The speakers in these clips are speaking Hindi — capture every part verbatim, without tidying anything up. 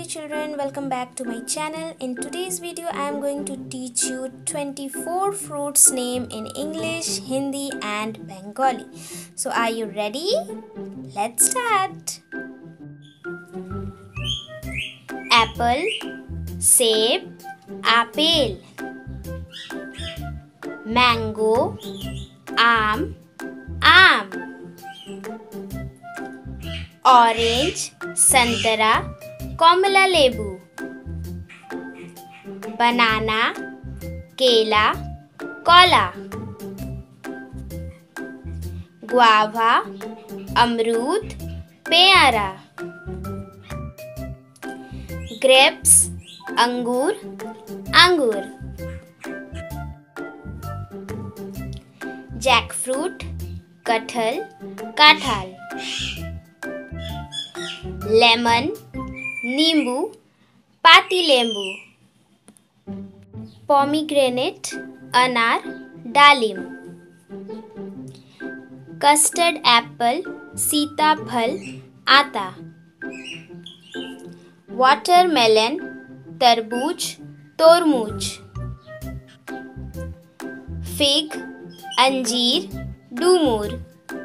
children, welcome back to my channel. In today's video I am going to teach you twenty-four fruits name in English, Hindi and Bengali. So are you ready? Let's start. Apple, seb, apple. Mango, aam, aam. Orange, संतरा, कमला लेबू. बनाना, केला, कौला. गुआवा, अमरूद, पेयारा. ग्रेप्स, अंगूर, अंगूर. जैकफ्रूट, कटहल, कटहल. लेमन, नींबू, पातीलेंबू. पोमीग्रेनेट, अनार, डालिम. कस्टर्ड एप्पल, सीताफल, आता. वाटरमेलन, तरबूज, तरबूज. फिग, अंजीर, डूमूर.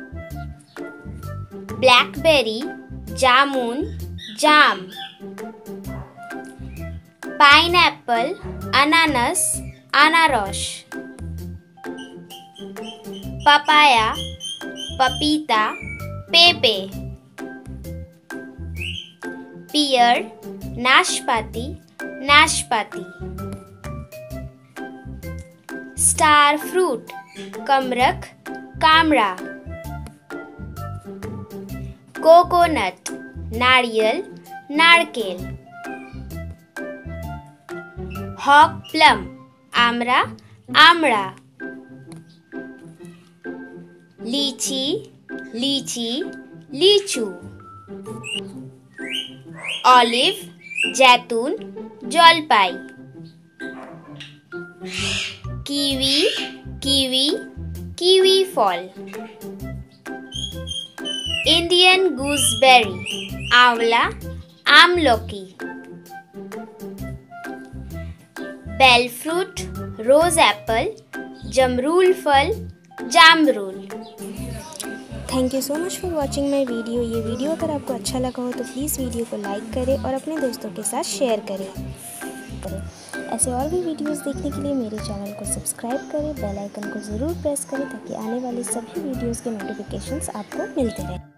ब्लैकबेरी, जामुन, जाम. पाइनएप्पल, अनानास, अनारस. पपाया, पपीता, पेपे. पियर, नाशपाती, नाशपाती. स्टार फ्रूट, कमरख, कामड़ा. कोकोनट, नारियल, नारकेल. हॉक प्लम, आमरा, आमड़ा. लीची, लीची, लीचू. ऑलिव, जैतून, जलपाई. कीवी, कीवी, कीवी फल. इंडियन गूसबेरी, आंवला, आमलकी. बेल फ्रूट, रोज एप्पल, जमरूल फल, जामरूल. Thank you so much for watching my video. ये वीडियो अगर आपको अच्छा लगा हो तो प्लीज़ वीडियो को लाइक करें और अपने दोस्तों के साथ शेयर करें. ऐसे और भी वीडियोस देखने के लिए मेरे चैनल को सब्सक्राइब करें, बेल आइकन को ज़रूर प्रेस करें ताकि आने वाले सभी वीडियोस के नोटिफिकेशंस आपको मिलते रहें.